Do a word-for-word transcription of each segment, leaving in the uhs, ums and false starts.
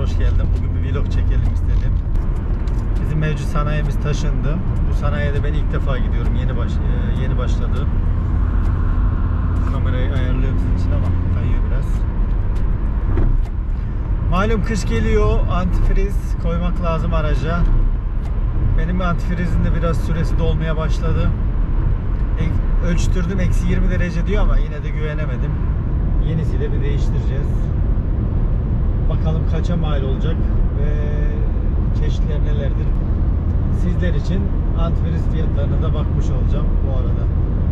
hoş geldin. Bugün bir vlog çekelim istedim. Bizim mevcut sanayimiz taşındı. Bu sanayiye ben ilk defa gidiyorum. Yeni baş yeni başladı. Kamerayı ayarlıyorum sizin için ama kayıyor biraz. Malum kış geliyor. Antifriz koymak lazım araca. Benim antifrizin de biraz süresi dolmaya başladı. Ölçtürdüm, eksi yirmi derece diyor ama yine de güvenemedim. Yenisiyle bir değiştireceğiz. Bakalım kaça mal olacak ve çeşitler nelerdir. Sizler için antifriz fiyatlarına da bakmış olacağım bu arada.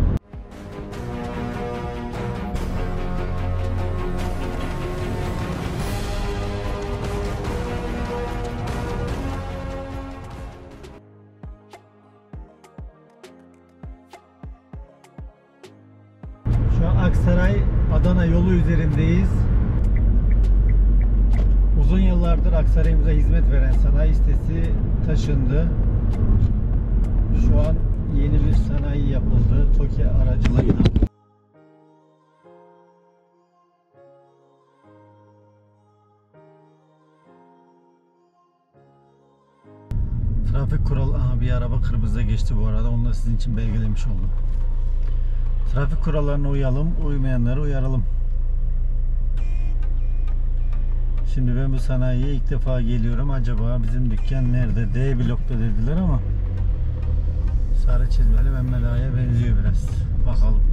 Şu an Aksaray Adana yolu üzerindeyiz. Uzun yıllardır Aksaray'ımıza hizmet veren sanayi sitesi taşındı. Şu an yeni bir sanayi yapıldı. TOKİ aracılığıyla. Trafik kuralı, aha bir araba kırmızıda geçti bu arada. Onu da sizin için belgelemiş oldum. Trafik kurallarına uyalım, uymayanları uyaralım. Şimdi ben bu sanayiye ilk defa geliyorum. Acaba bizim dükkan nerede? D blokta dediler ama sarı çizmeli Mehmet Ağa'ya benziyor biraz. Bakalım.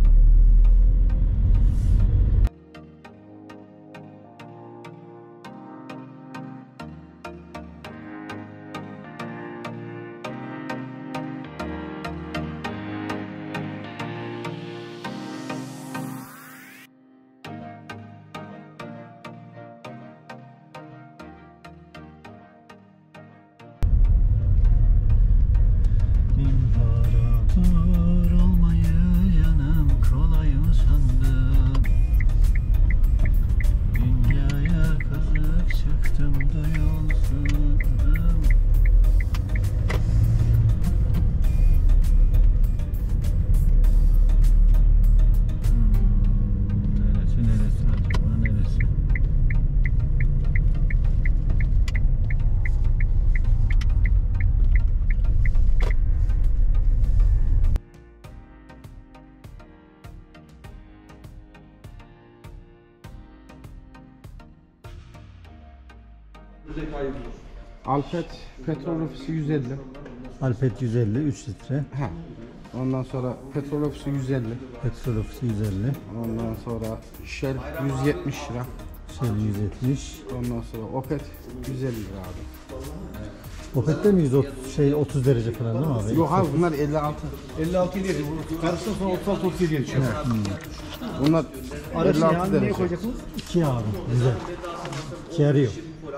Alpet petrol ofisi yüz elli. Alpet yüz elli, üç litre. Ha. Ondan sonra petrol ofisi yüz elli. Petrol ofisi yüz elli. Ondan sonra Shell yüz yetmiş lira. Shell yüz yetmiş. Ondan sonra Opet yüz elli lira abi. Opet'te mi yüz otuz şey otuz derece falan değil mi abi? Yok abi bunlar elli altı. elli altı yedi. Karıştıktan sonra otuz altı otuz yedi düşüyor. Hmm. Bunlar Aracı elli altı yağını derece. neye koyacaksınız? İki abi. Güzel. İki arıyor.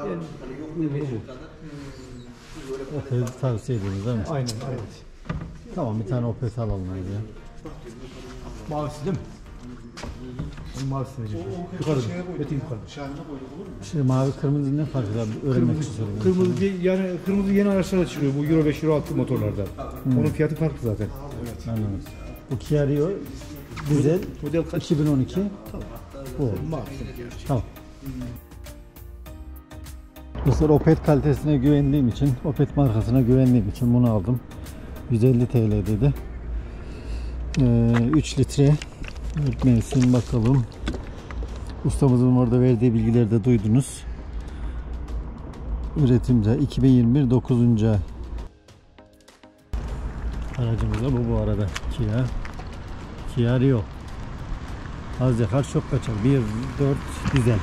Opet'i tavsiye ediyoruz değil mi? Aynen, evet. Tamam, bir tane Opet alalım ya. Mavisi değil mi? Onun mavisi necip? Yukarıda. Metin yukarıda. Şimdi mavi kırmızı ne farkı var? Öğrenmek için soruyorum. Kırmızı değil, yani kırmızı yeni araçlara çıkıyor. Bu Euro beş Euro altı motorlarda. Hmm. Onun fiyatı farklı zaten. Evet. Anladım. Bu Kia Rio dizel model kaç? iki bin on iki. Tamam. Bu. Mavisi. Tamam. Mesela Opet kalitesine güvendiğim için, Opet markasına güvendiğim için bunu aldım. yüz elli TL dedi. Ee, üç litre. Örtmesin bakalım. Ustamızın orada verdiği bilgileri de duydunuz. Üretimci iki bin yirmi bir dokuzuncu ay. Aracımız da bu bu arada. Kia. Kia Rio. Az yakar çok kaçar. bir dört dizel.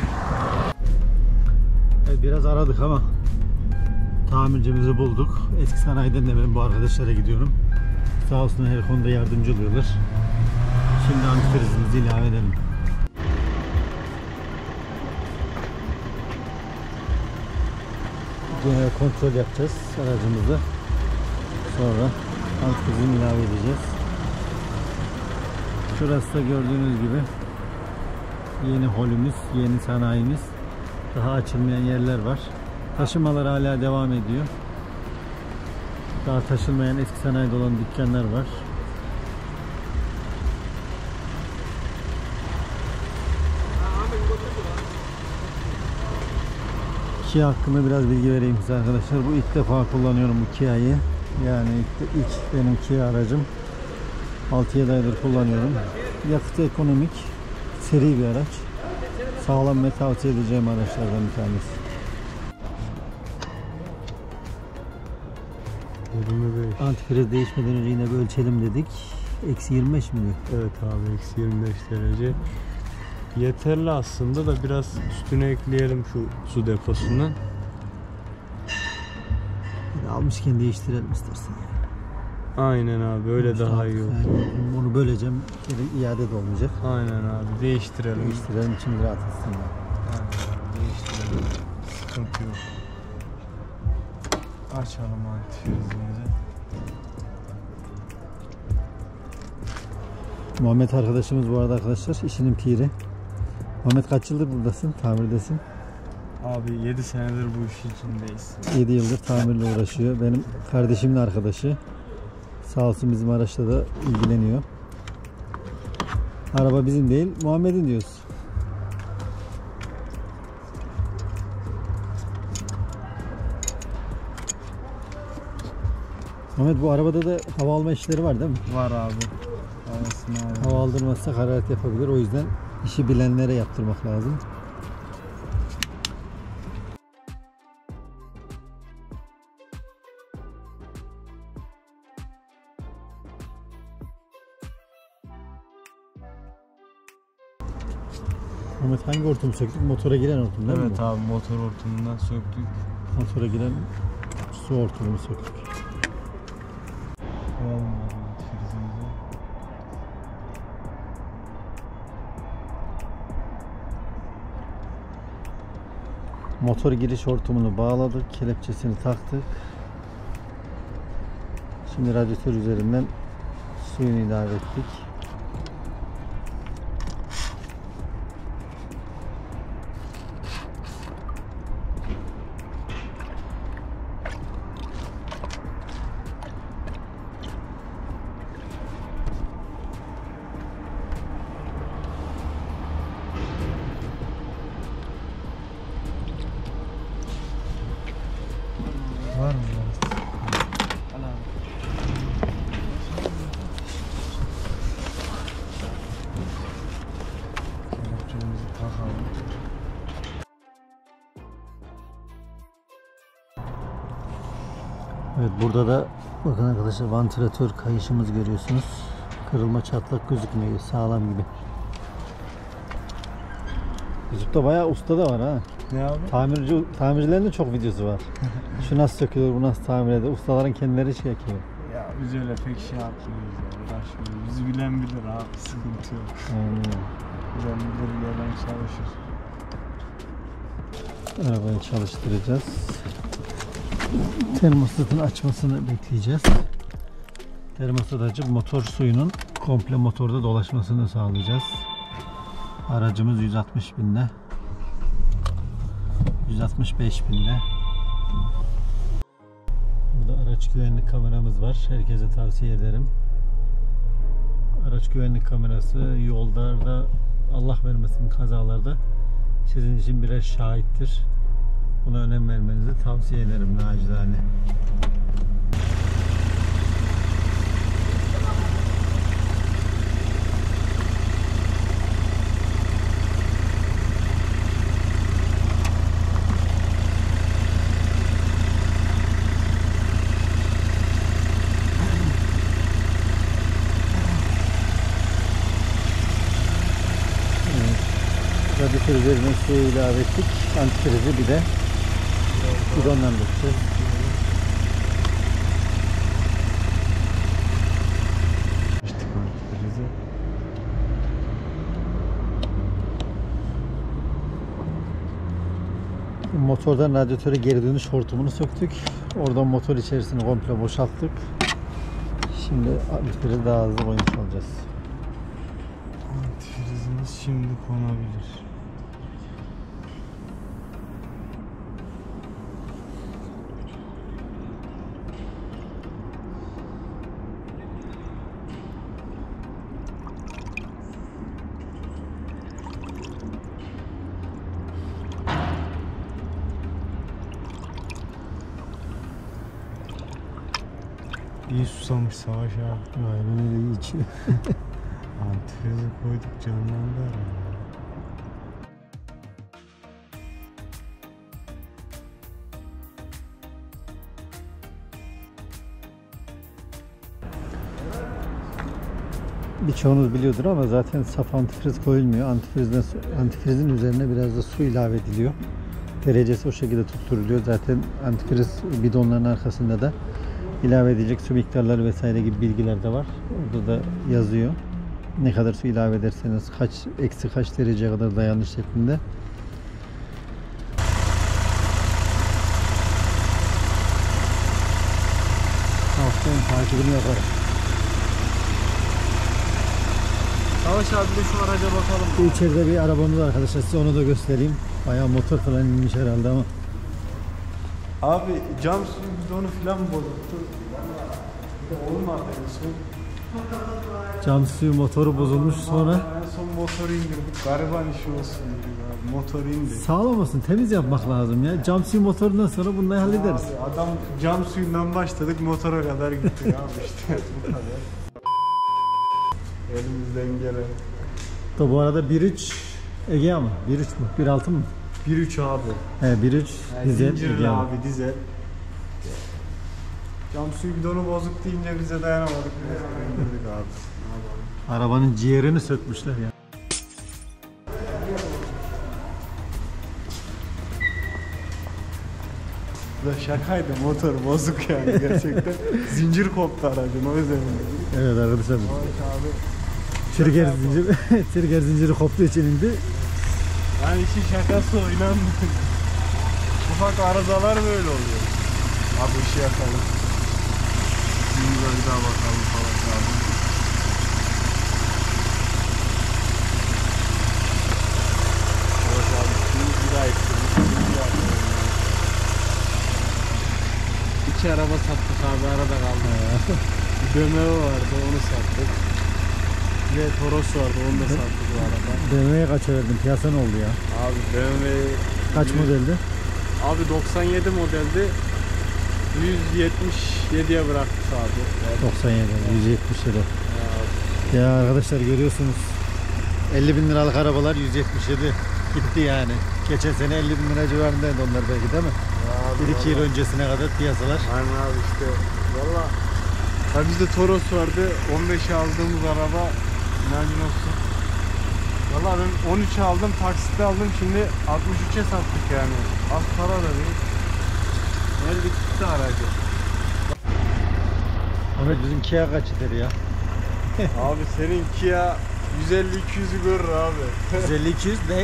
Evet, biraz aradık ama tamircimizi bulduk. Eski sanayiden de ben bu arkadaşlara gidiyorum. Sağ olsun her konuda yardımcı oluyorlar. Şimdi antifrizimizi ilave edelim. Genel kontrol yapacağız aracımızda. Sonra antifrizini ilave edeceğiz. Şurası da gördüğünüz gibi yeni holümüz, yeni sanayimiz. Daha açılmayan yerler var. Taşımalar hala devam ediyor. Daha taşınmayan eski sanayide olan dükkanlar var. Kia hakkında biraz bilgi vereyim size arkadaşlar. Bu ilk defa kullanıyorum bu Kia'yı. Yani ilk, ilk benim Kia aracım. altı yedi aydır kullanıyorum. Yakıtı ekonomik, seri bir araç. Sağlam ve tavsiye edeceğim araçlardan bir tanesi. yirmi beş. Antifriz değişmeden önce yine bir ölçelim dedik. Eksi yirmi beş mi diyor? Evet abi, eksi yirmi beş derece. Yeterli aslında da biraz üstüne ekleyelim şu su deposundan. Yani almışken değiştirelim istersen. Aynen abi, öyle İşte daha iyi olur. Yani onu böleceğim, geri iade de olmayacak. Aynen abi, değiştirelim. Değiştirelim, için rahat etsin. Aynen abi, değiştirelim. Sıkıntı yok. Açalım antifrizimizi. Muhammed arkadaşımız bu arada arkadaşlar işinin piri. Muhammed kaç yıldır buradasın, tamirdesin? Abi yedi senedir bu iş içindeyiz. yedi yıldır tamirle uğraşıyor. Benim kardeşimin arkadaşı. Sağ olsun bizim araçla da ilgileniyor. Araba bizim değil, Muhammed'in diyoruz. Muhammed, bu arabada da hava alma işleri var değil mi? Var abi. Havasını abi. Hava aldırmazsa hararet yapabilir. O yüzden işi bilenlere yaptırmak lazım. Muhammed, hangi hortumu söktük? Motora giren hortum değil mi? Evet abi, motor hortumundan söktük. Motora giren su hortumunu söktük. Koyalım abi antifrizimizi. Motor giriş hortumunu bağladık. Kelepçesini taktık. Şimdi radyatör üzerinden suyunu ilave ettik. Var mı? Kelepçemizi takalım. Evet, burada da bakın arkadaşlar, vantilatör kayışımız görüyorsunuz. Kırılma, çatlak gözükmüyor, sağlam gibi. YouTube'da bayağı usta da var ha. Ne abi? Tamirci, tamircilerin de çok videosu var. Şu nasıl sökülür, bu nasıl tamir edilir. Ustaların kendileri şey yapıyor. Ya biz öyle pek şey yapmıyoruz ya, uğraşmıyoruz. Bizi bilen bilir abi, sıkıntı yok. Hmm. Bilen bilir, yalan çalışır. Arabayı çalıştıracağız. Termostatın açmasını bekleyeceğiz. Termostat açıp motor suyunun komple motorda dolaşmasını sağlayacağız. Aracımız yüz altmış binde. yüz altmış beş binde. Burada araç güvenlik kameramız var. Herkese tavsiye ederim. Araç güvenlik kamerası yollarda, Allah vermesin, kazalarda sizin için birer şahittir. Buna önem vermenizi tavsiye ederim nacizane. Radyatör üzerine suyu ilave ettik. Antifrizi bir de bidondan dökeceğiz. İşte antifrizi. Motordan radyatöre geri dönüş hortumunu söktük. Oradan motor içerisini komple boşalttık. Şimdi antifrizi daha hızlı koymuş olacağız. Antifrizimiz şimdi konabilir. İyi susamış Savaş abi. Aynen öyle, iyi içiyor. Antifrizi koyduk canlandı araba. Birçoğunuz biliyordur ama zaten saf antifriz koyulmuyor. Antifrizden, antifrizin üzerine biraz da su ilave ediliyor. Derecesi o şekilde tutturuluyor. Zaten antifriz bidonların arkasında da ilave edecek su miktarları vesaire gibi bilgiler de var. Orada da yazıyor. Ne kadar su ilave ederseniz kaç eksi kaç dereceye kadar dayanır şeklinde. Haftanın takibini yaparım. Savaş abi de şu araca bakalım. Bu içeride bir arabamız var arkadaşlar, size onu da göstereyim. Bayağı motor falan inmiş herhalde ama. Abi cam suyu bidonu falan bozuktu. Olmadı en son. Cam suyu motoru bozulmuş, sonra En son motoru indirdik. Gariban işi olsun dedik abi. Motor indi. sağlam olsun, temiz yapmak lazım ya. Cam suyu motorundan sonra bunları hallederiz. Abi, adam cam suyundan başladık motora kadar gittik abi işte bu kadar. Elimizden gelen. Da bu arada bir üç Egea mı? bir üç mü? bir altı mı? bir üç abi. He bir üç Yani dizel zincirli Egea. abi dizel. Cam suyu bidonu bozuk deyince bize dayanamadık. İndirdik abi. Arabanın ciğerini sökmüşler ya. Bu da şakaydı, motor bozuk yani gerçekten. Zincir koptu aracın o yüzden. Evet arkadaşlar. Abi. Trigger zinciri, trigger zinciri koptuğu için indi. Yani işin şakası o, inanmıyorum. Ufak arızalar böyle oluyor. Abi ışığı yakalım. Şimdi bir daha bakalım falan abi. Evet abi, şimdi bir daha ekledim. İki araba sattık abi, arada kaldı. Bir B M W vardı, onu sattık. Bir de Toros vardı, onu da sattık bu araba. B M W'ye kaça verdin? Piyasa ne oldu ya? Abi B M W Kaç modeldi? Abi doksan yedi modeldi. yüz yetmiş yediye bıraktık abi. doksan yedi, yüz yetmiş yedi. Ya arkadaşlar görüyorsunuz. elli bin liralık arabalar yüz yetmiş yedi gitti yani. Geçen sene elli bin lira civarındaydı onlar belki, değil mi? bir iki yıl öncesine kadar piyasalar. Aynen abi işte. Valla. Ha bizde Toros vardı. on beşe aldığımız araba. İnancın olsun. Valla ben on üçe aldım. Taksitle aldım. Şimdi altmış üçe sattık yani. Az para da değil. Elde tuttu aracı. Ahmet bizim Kia kaç eder ya? Abi senin Kia yüz elli iki yüzü görür abi. yüz elli iki yüz ne?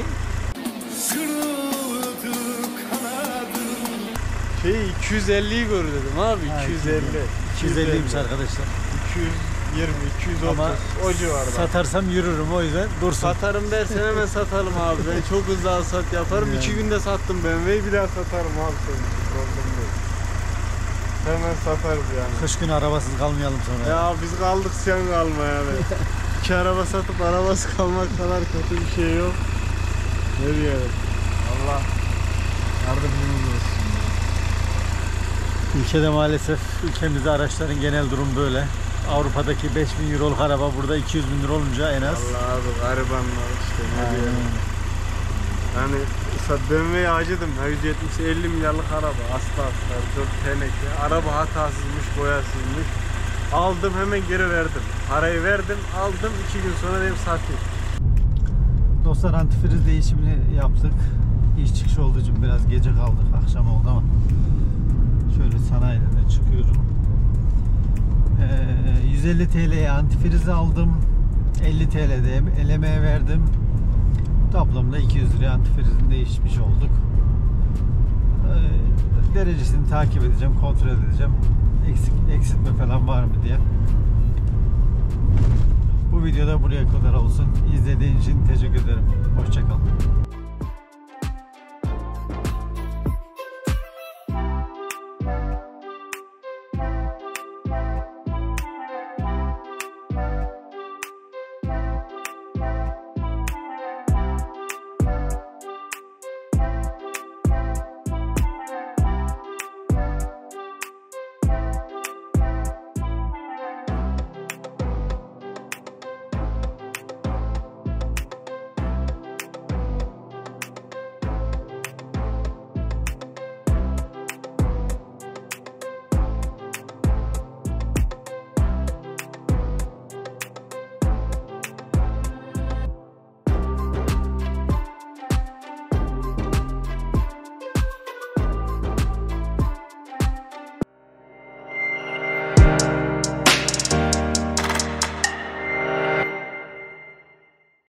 Şey iki yüz elliyi gör dedim abi, Ha, iki yüz elli. iki yüz elliymiş arkadaşlar. iki yüz yirmi, iki yüz otuz Ama o civarda. satarsam yürürüm, o yüzden dursun. Satarım dersen hemen satalım abi. Ben çok hızlı alsat yaparım. Yani. iki günde sattım B M W'yi, bir daha satarım abi senin için. Problem değil. Hemen satarız yani. Kış günü arabasız kalmayalım sonra. Ya biz kaldık sen kalmaya be. İki araba satıp arabası kalmak kadar kötü bir şey yok. Ne diyelim. Allah yardımcımız olsun. Ülkede maalesef, ülkemizde araçların genel durum böyle. Avrupa'daki beş bin euroluk araba burada iki yüz bin lira olunca en az. Allah abi garibanlar işte ne Aynen. diyelim. Yani B M W'ye acıdım. yüz yetmiş elli milyarlık araba. Asla asla. Dört teneke. Araba hatasızmış, boyasızmış. Aldım hemen geri verdim. Parayı verdim, aldım. iki gün sonra dedim satayım. Dostlar, antifriz değişimini yaptık. İş çıkışı olduğu için biraz gece kaldık. Akşam oldu ama. Şöyle sanayiden çıkıyorum. Ee, yüz elli TL'ye antifrizi aldım. elli TL'de elemeye verdim. Toplamda iki yüz liraya antifrizini değişmiş olduk. Ee, derecesini takip edeceğim, kontrol edeceğim. Eksik, eksiltme falan var mı diye. Bu videoda buraya kadar olsun. İzlediğin için teşekkür ederim. Hoşça kal.